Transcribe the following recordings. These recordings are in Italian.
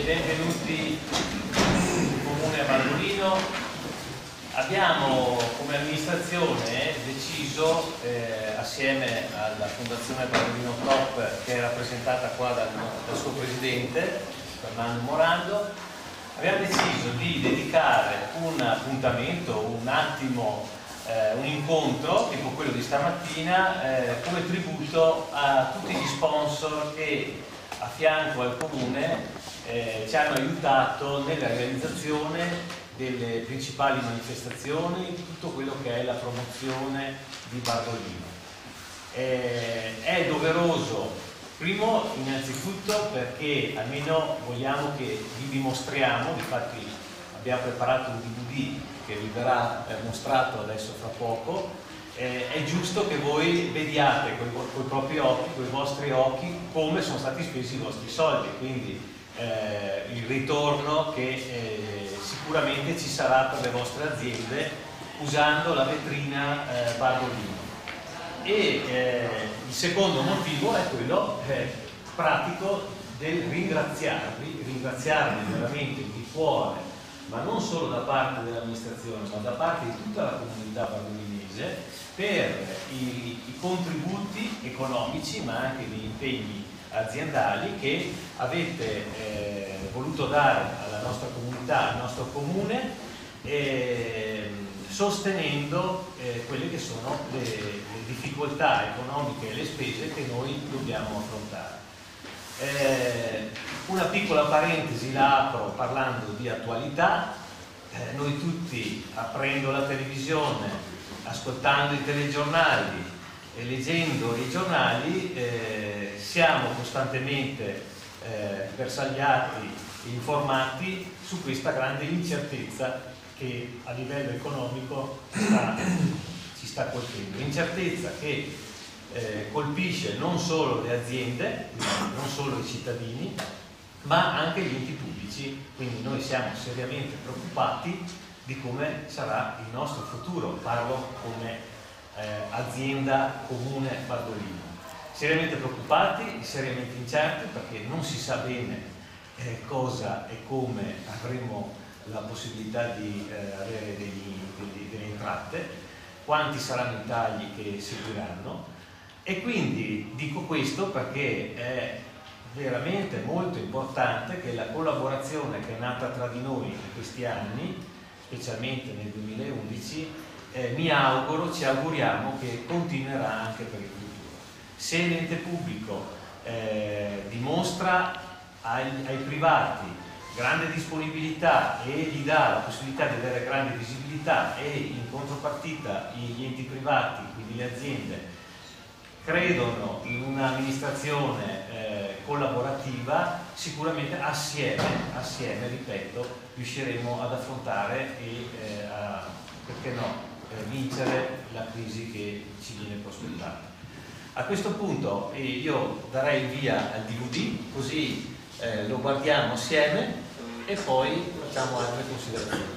benvenuti in Comune a Bardolino. Abbiamo come amministrazione deciso, assieme alla Fondazione Bardolino Top, che è rappresentata qua dal suo presidente Fernando Morando, abbiamo deciso di dedicare un appuntamento, un attimo, un incontro tipo quello di stamattina, come tributo a tutti gli sponsor che a fianco al Comune ci hanno aiutato nella realizzazione delle principali manifestazioni, tutto quello che è la promozione di Bardolino. È doveroso, primo innanzitutto perché almeno vogliamo che vi dimostriamo, infatti abbiamo preparato un DVD che vi verrà mostrato adesso fra poco. È giusto che voi vediate con i propri occhi, con i vostri occhi, come sono stati spesi i vostri soldi, quindi il ritorno che sicuramente ci sarà per le vostre aziende usando la vetrina Bardolino. E il secondo motivo è quello pratico del ringraziarvi veramente di cuore, ma non solo da parte dell'amministrazione, ma da parte di tutta la comunità bardolinese, per i contributi economici, ma anche gli impegni aziendali che avete voluto dare alla nostra comunità, al nostro comune, sostenendo quelle che sono le difficoltà economiche e le spese che noi dobbiamo affrontare. Una piccola parentesi la apro parlando di attualità. Noi tutti, aprendo la televisione, ascoltando i telegiornali e leggendo i giornali, siamo costantemente bersagliati e informati su questa grande incertezza che a livello economico ci sta colpendo. Incertezza che colpisce non solo le aziende, quindi non solo i cittadini, ma anche gli enti pubblici. Quindi noi siamo seriamente preoccupati di come sarà il nostro futuro, parlo come azienda comune Bardolino. Seriamente preoccupati, seriamente incerti, perché non si sa bene cosa e come avremo la possibilità di avere delle entrate, quanti saranno i tagli che seguiranno. E quindi dico questo perché è veramente molto importante che la collaborazione che è nata tra di noi in questi anni, specialmente nel 2011, ci auguriamo che continuerà anche per il futuro. Se l'ente pubblico dimostra ai privati grande disponibilità e gli dà la possibilità di avere grande visibilità, e in contropartita gli enti privati, quindi le aziende, credono in un'amministrazione collaborativa, sicuramente assieme, ripeto, riusciremo ad affrontare e perché no, vincere la crisi che ci viene prospettata. A questo punto io darei il via al DVD, così lo guardiamo assieme e poi facciamo altre considerazioni.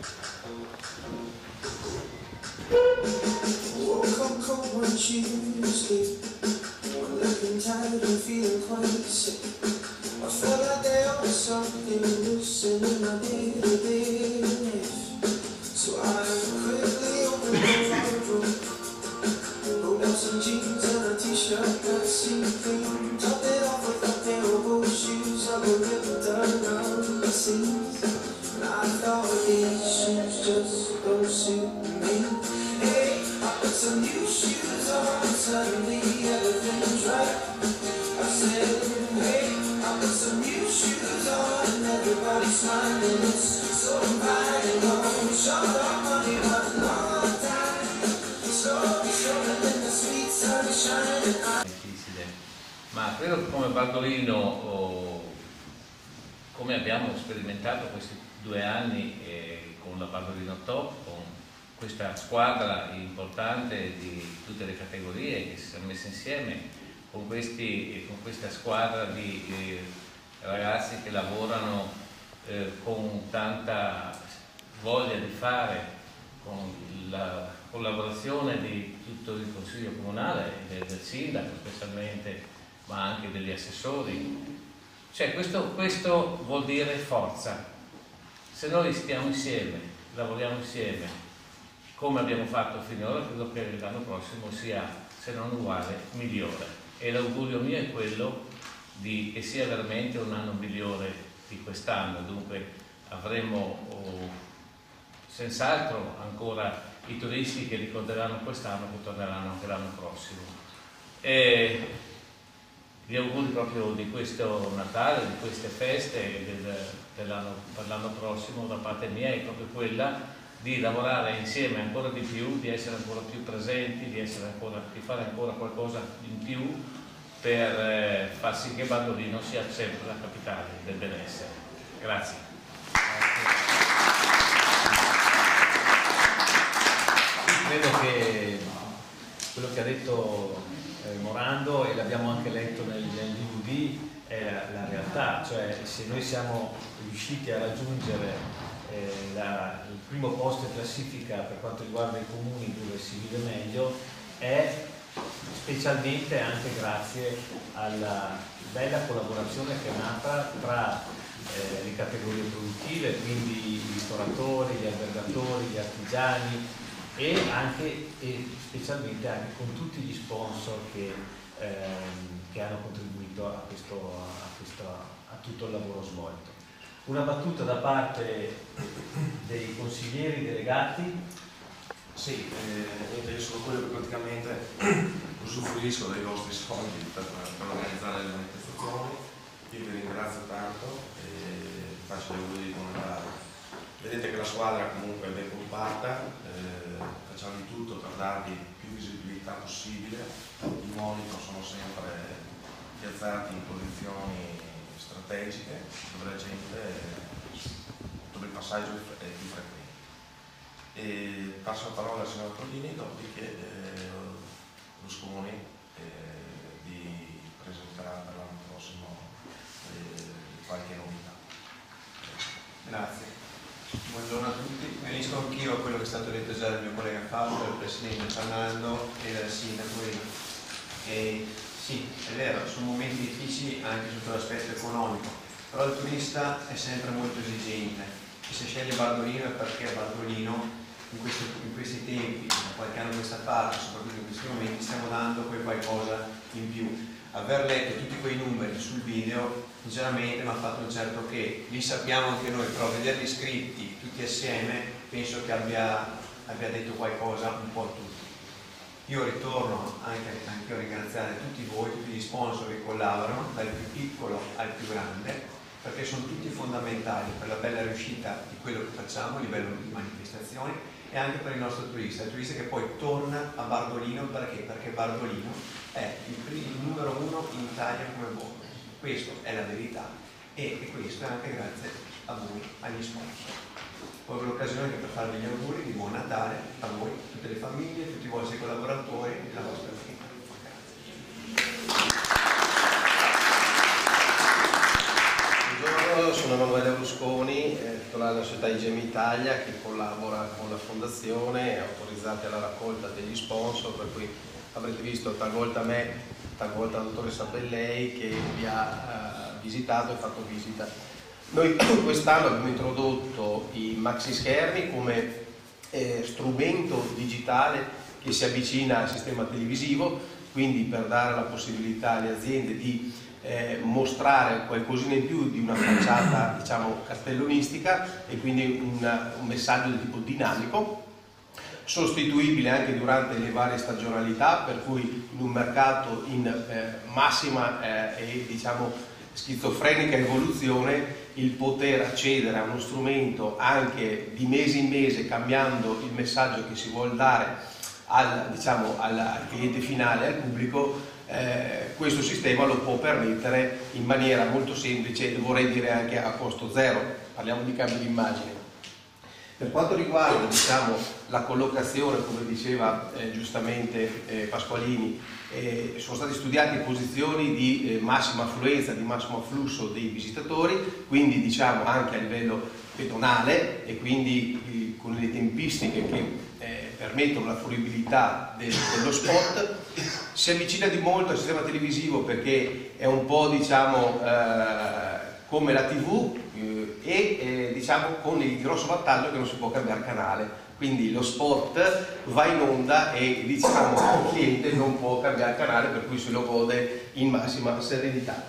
Woke up cold one Tuesday, looking tired and feeling quite sick. I felt like there was something missing in my day-to-day life. So I quickly opened the wardrobe, rolled out some jeans and a t-shirt that seemed clean, topped it off with a pair of old shoes that were ripped around the seams. And I thought these shoes just don't suit me. Hey, I put some new shoes on, suddenly everything's right. I said, hey, I put some new shoes on, and everybody's smiling. It's so inviting. Oh, short on money, but long time. Slowly strolling in the sweet sunshine. Difficile, ma credo che come Bardolino, come abbiamo sperimentato questi 2 anni con la Bardolino Top, con questa squadra importante di tutte le categorie che si sono messe insieme, con questa squadra di ragazzi che lavorano con tanta voglia di fare, con la collaborazione di tutto il Consiglio Comunale, del Sindaco specialmente, ma anche degli assessori, Cioè questo vuol dire forza. Se noi stiamo insieme, lavoriamo insieme, come abbiamo fatto finora, credo che l'anno prossimo sia, se non uguale, migliore. E l'augurio mio è quello che sia veramente un anno migliore di quest'anno. Dunque avremo senz'altro ancora i turisti che ricorderanno quest'anno, che torneranno anche l'anno prossimo. E gli auguri proprio di questo Natale, di queste feste per l'anno prossimo da parte mia è proprio quella di lavorare insieme ancora di più, di essere ancora più presenti, di fare ancora qualcosa in più per far sì che Bardolino sia sempre la capitale del benessere. Grazie. Credo che quello che ha detto Morando, e l'abbiamo anche letto nel DVD, è la realtà, cioè se noi siamo riusciti a raggiungere il primo posto in classifica per quanto riguarda i comuni dove si vive meglio, è specialmente anche grazie alla bella collaborazione che è nata tra le categorie produttive, quindi i ristoratori, gli albergatori, gli artigiani e specialmente anche con tutti gli sponsor che hanno contribuito a tutto il lavoro svolto. Una battuta da parte dei consiglieri delegati. Sì, io sono quello che praticamente usufruisco dei vostri soldi per organizzare le manifestazioni. Io vi ringrazio tanto e faccio gli auguri di buon Natale. Vedete che la squadra comunque è ben compatta, facciamo di tutto per darvi più visibilità possibile. I monitor sono sempre piazzati in posizioni strategiche dove la gente, dove il passaggio è più frequente. E passo la parola al signor Codini, dopodiché lo scomone di presentare per l'anno prossimo qualche novità. Grazie. Buongiorno a tutti. Unisco anch'io a quello che è stato detto già dal mio collega Fabio, dal Presidente Fernando e dal Sindaco Rino. Sì, è vero, sono momenti difficili anche sotto l'aspetto economico, però il turista è sempre molto esigente e se sceglie Bardolino è perché Bardolino in questi tempi, da qualche anno a questa parte, soprattutto in questi momenti, stiamo dando quel qualcosa in più. Aver letto tutti quei numeri sul video sinceramente mi ha fatto un certo che, li sappiamo anche noi, però vederli scritti tutti assieme penso che abbia detto qualcosa un po' a tutti. Io ritorno anche a ringraziare tutti voi, tutti gli sponsor che collaborano, dal più piccolo al più grande, perché sono tutti fondamentali per la bella riuscita di quello che facciamo a livello di manifestazioni e anche per il nostro turista, il turista che poi torna a Bardolino perché Bardolino è il numero 1 in Italia come borgo. Questa è la verità e questo è anche grazie a voi, agli sponsor. Colgo l'occasione anche per farvi gli auguri di buon Natale a voi, tutte le famiglie, tutti i vostri collaboratori e la vostra azienda. Buongiorno, sono Emanuele Brusconi, titolare della società IGM Italia che collabora con la fondazione, autorizzati alla raccolta degli sponsor, per cui avrete visto talvolta me, talvolta la dottoressa Bellei che vi ha visitato e fatto visita. Noi quest'anno abbiamo introdotto i maxi schermi come strumento digitale che si avvicina al sistema televisivo, quindi per dare la possibilità alle aziende di mostrare qualcosina in più di una facciata, diciamo, cartellonistica e quindi un messaggio di tipo dinamico, sostituibile anche durante le varie stagionalità, per cui in un mercato in massima e diciamo schizofrenica evoluzione, il poter accedere a uno strumento anche di mese in mese, cambiando il messaggio che si vuole dare al cliente finale, al pubblico, questo sistema lo può permettere in maniera molto semplice e vorrei dire anche a costo zero. Parliamo di cambio di immagine. Per quanto riguarda la collocazione, come diceva giustamente Pasqualini, sono state studiate posizioni di massima affluenza, di massimo afflusso dei visitatori, quindi anche a livello pedonale e quindi con le tempistiche che permettono la fruibilità dello spot. Si avvicina di molto al sistema televisivo perché è un po' come la TV diciamo con il grosso vantaggio che non si può cambiare canale, quindi lo spot va in onda e diciamo il cliente non può cambiare canale, per cui se lo gode in massima serenità.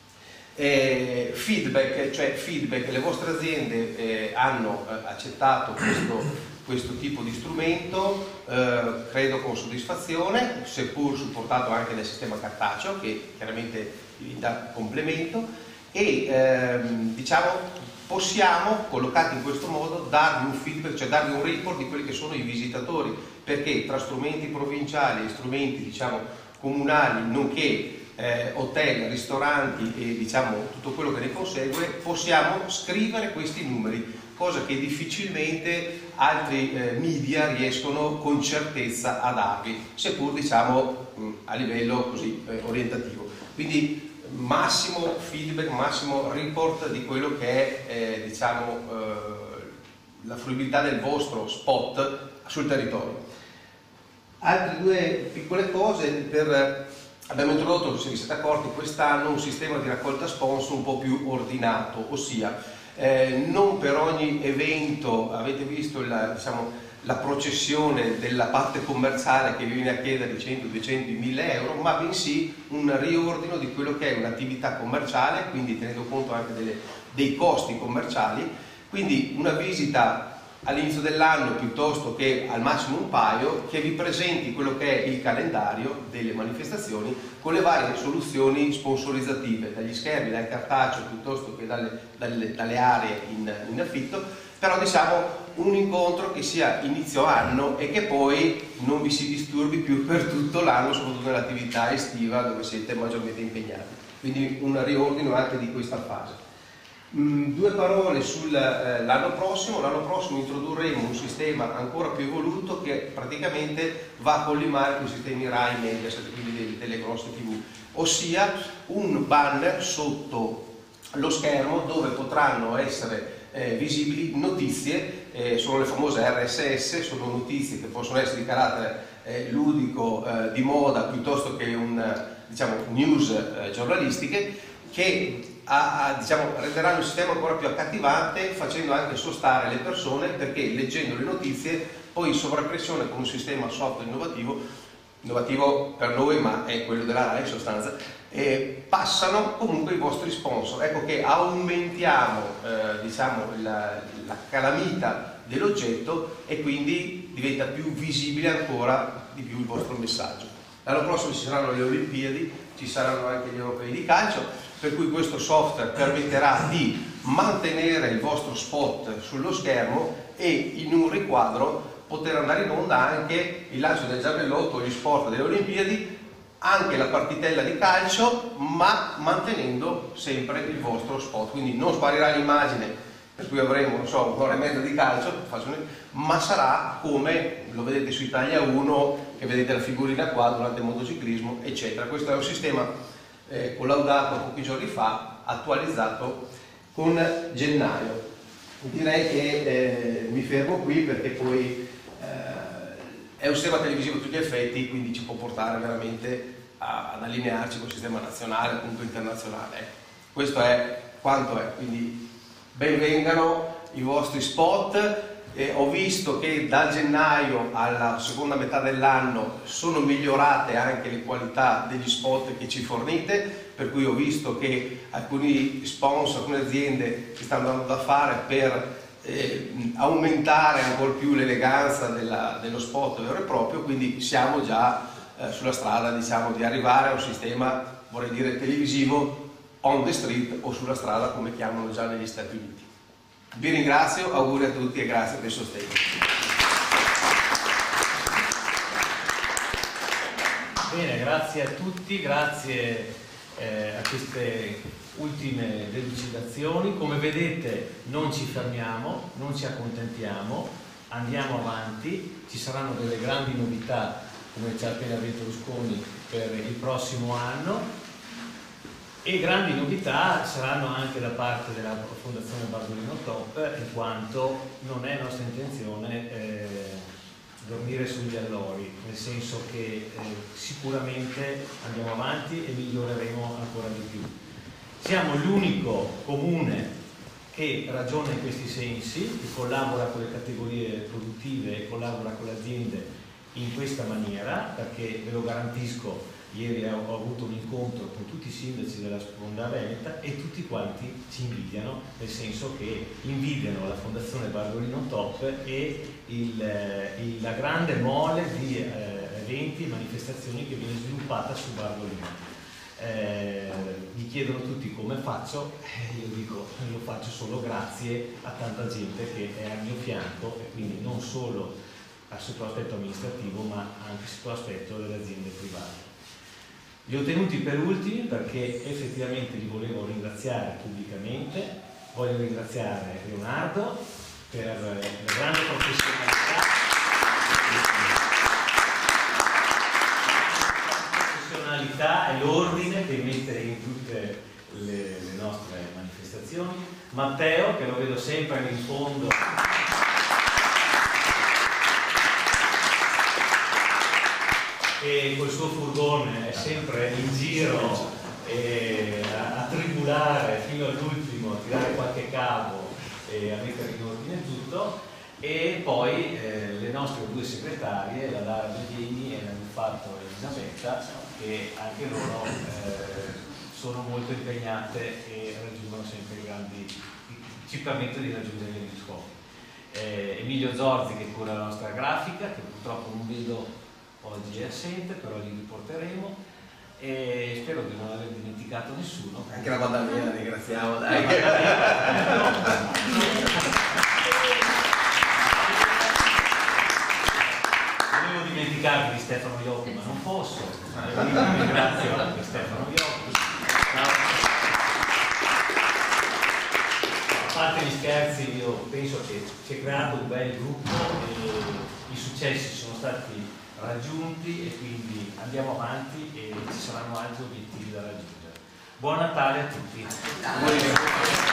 Feedback, le vostre aziende hanno accettato questo tipo di strumento, credo con soddisfazione, seppur supportato anche dal sistema cartaceo che chiaramente diventa complemento, e diciamo possiamo, collocati in questo modo, darvi un feedback, cioè darvi un report di quelli che sono i visitatori, perché tra strumenti provinciali e strumenti diciamo comunali, nonché hotel, ristoranti e diciamo tutto quello che ne consegue, possiamo scrivere questi numeri, cosa che difficilmente altri media riescono con certezza a darvi, seppur diciamo a livello così orientativo. Quindi massimo feedback, massimo report di quello che è diciamo la fruibilità del vostro spot sul territorio. Altre due piccole cose abbiamo introdotto, se vi siete accorti, quest'anno un sistema di raccolta sponsor un po' più ordinato, ossia non per ogni evento avete visto la processione della parte commerciale che vi viene a chiedere 100, 200, 1000 euro, ma bensì un riordino di quello che è un'attività commerciale, quindi tenendo conto anche dei costi commerciali, quindi una visita all'inizio dell'anno piuttosto che al massimo un paio, che vi presenti quello che è il calendario delle manifestazioni con le varie soluzioni sponsorizzative, dagli schermi, dal cartaceo piuttosto che dalle aree in affitto, però diciamo un incontro che sia inizio anno e che poi non vi si disturbi più per tutto l'anno, soprattutto nell'attività estiva dove siete maggiormente impegnati. Quindi un riordino anche di questa fase. Due parole sull'anno prossimo. L'anno prossimo introdurremo un sistema ancora più evoluto che praticamente va a collimare con i sistemi Rai, Mediaset, quindi delle grosse TV, ossia un banner sotto lo schermo dove potranno essere visibili notizie, sono le famose RSS, sono notizie che possono essere di carattere ludico, di moda, piuttosto che diciamo, news giornalistiche, che diciamo, renderanno il sistema ancora più accattivante, facendo anche sostare le persone, perché leggendo le notizie, poi in sovrappressione con un sistema software innovativo per noi, ma è quello della RAI in sostanza, passano comunque i vostri sponsor. Ecco che aumentiamo diciamo, la calamita dell'oggetto e quindi diventa più visibile ancora di più il vostro messaggio. L'anno prossimo ci saranno le Olimpiadi, ci saranno anche gli europei di calcio, per cui questo software permetterà di mantenere il vostro spot sullo schermo e in un riquadro poter andare in onda anche il lancio del giavellotto, gli sport delle Olimpiadi, anche la partitella di calcio, ma mantenendo sempre il vostro spot. Quindi non sparirà l'immagine per cui avremo, non so, un'ora e mezza di calcio, ma sarà come lo vedete su Italia 1, che vedete la figurina qua durante il motociclismo, eccetera. Questo è un sistema collaudato pochi giorni fa, attualizzato con gennaio. Direi che mi fermo qui, perché poi è un sistema televisivo a tutti gli effetti, quindi ci può portare veramente ad allinearci con il sistema nazionale, appunto internazionale. Questo è quanto è, quindi benvengano i vostri spot. Ho visto che da gennaio alla seconda metà dell'anno sono migliorate anche le qualità degli spot che ci fornite, per cui ho visto che alcuni sponsor, alcune aziende si stanno dando da fare per aumentare ancora più l'eleganza dello spot vero e proprio, quindi siamo già sulla strada, diciamo, di arrivare a un sistema, vorrei dire, televisivo on the street, o sulla strada come chiamano già negli Stati Uniti. Vi ringrazio, auguri a tutti e grazie per il sostegno. Bene, grazie a tutti, grazie a queste ultime delucidazioni. Come vedete non ci fermiamo, non ci accontentiamo, andiamo avanti, ci saranno delle grandi novità, come ci ha appena detto Rusconi, per il prossimo anno, e grandi novità saranno anche da parte della Fondazione Bardolino Top, in quanto non è nostra intenzione dormire sugli allori, nel senso che sicuramente andiamo avanti e miglioreremo ancora di più. Siamo l'unico comune che ragiona in questi sensi, che collabora con le categorie produttive e collabora con le aziende in questa maniera, perché ve lo garantisco, ieri ho avuto un incontro con tutti i sindaci della sponda veneta e tutti quanti ci invidiano, nel senso che invidiano la Fondazione Bardolino Top e la grande mole di eventi e manifestazioni che viene sviluppata su Bardolino. Mi chiedono tutti come faccio, io dico lo faccio solo grazie a tanta gente che è al mio fianco, e quindi non solo sotto l'aspetto amministrativo ma anche sotto l'aspetto delle aziende private. Li ho tenuti per ultimi perché effettivamente li volevo ringraziare pubblicamente. Voglio ringraziare Leonardo per la grande professionalità e l'ordine che mette in tutte le nostre manifestazioni, Matteo, che lo vedo sempre in fondo e col suo furgone è sempre in giro a tribulare fino all'ultimo, a tirare qualche cavo e a mettere in ordine tutto, e poi le nostre due segretarie, la Lara Bedini e la Ruffatto e Elisabetta, che anche loro sono molto impegnate e raggiungono sempre ci permettono di raggiungere gli scopi. Emilio Zorzi, che cura la nostra grafica, che purtroppo non vedo oggi è assente, però li riporteremo, e spero di non aver dimenticato nessuno. Anche la Maddalena ringraziamo, dai. Volevo dimenticarmi di Stefano Iocchi, ma non posso, quindi ringrazio anche Stefano Iocchi. A parte gli scherzi, io penso che si è creato un bel gruppo e i successi sono stati raggiunti, e quindi andiamo avanti e ci saranno altri obiettivi da raggiungere. Buon Natale a tutti.